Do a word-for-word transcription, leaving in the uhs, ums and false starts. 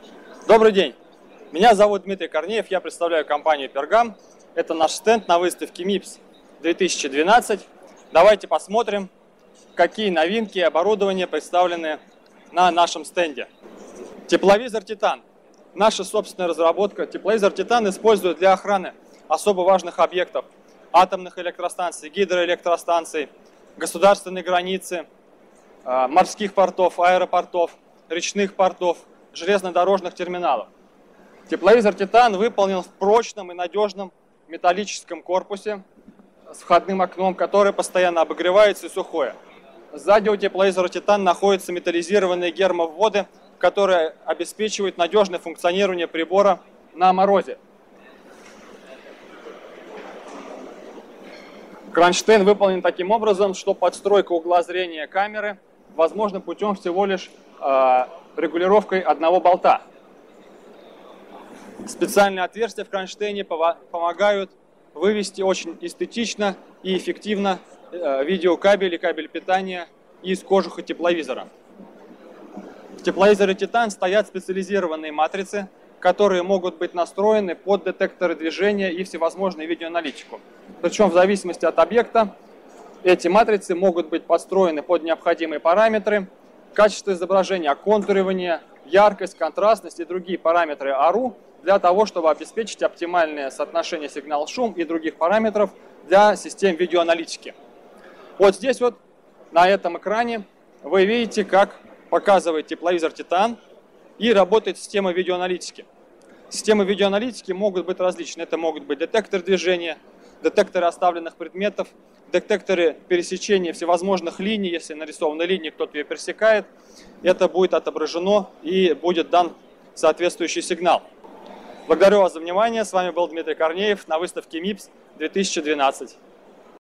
Добрый день, меня зовут Дмитрий Корнеев, я представляю компанию Пергам. Это наш стенд на выставке мипс две тысячи двенадцать. Давайте посмотрим, какие новинки и оборудование представлены на нашем стенде. Тепловизор Титан. Наша собственная разработка. Тепловизор Титан используют для охраны особо важных объектов: атомных электростанций, гидроэлектростанций, государственной границы, морских портов, аэропортов, речных портов, железнодорожных терминалов. Тепловизор Титан выполнен в прочном и надежном металлическом корпусе с входным окном, которое постоянно обогревается и сухое. Сзади у тепловизора Титан находятся металлизированные гермовводы, которые обеспечивают надежное функционирование прибора на морозе. Кронштейн выполнен таким образом, что подстройка угла зрения камеры возможна путем всего лишь э, регулировкой одного болта. Специальные отверстия в кронштейне помогают вывести очень эстетично и эффективно э, видеокабель и кабель питания из кожуха тепловизора. В тепловизоре Титан стоят специализированные матрицы, которые могут быть настроены под детекторы движения и всевозможную видеоаналитику. Причем в зависимости от объекта эти матрицы могут быть подстроены под необходимые параметры: качество изображения, оконтуривание, яркость, контрастность и другие параметры эй ар у, для того, чтобы обеспечить оптимальное соотношение сигнал-шум и других параметров для систем видеоаналитики. Вот здесь вот на этом экране вы видите, как показывает тепловизор Титан и работает система видеоаналитики. Системы видеоаналитики могут быть различны. Это могут быть детекторы движения, детекторы оставленных предметов, детекторы пересечения всевозможных линий. Если нарисована линия, кто-то ее пересекает, это будет отображено и будет дан соответствующий сигнал. Благодарю вас за внимание. С вами был Дмитрий Корнеев на выставке мипс две тысячи двенадцать.